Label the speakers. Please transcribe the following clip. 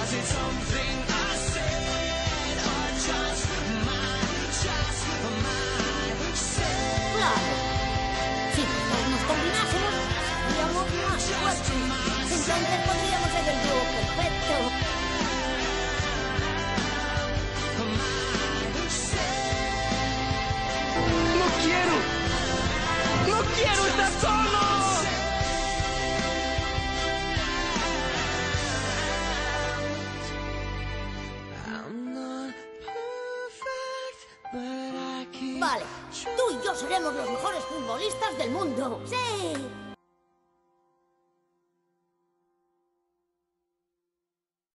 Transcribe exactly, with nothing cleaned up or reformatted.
Speaker 1: Claro. Si todos nos combinásemos, seríamos más fuertes. Entonces podríamos ser el dúo perfecto.
Speaker 2: ¡No quiero! ¡No quiero estar solo!
Speaker 1: Vale, tú y yo seremos los mejores futbolistas del mundo. ¡Sí!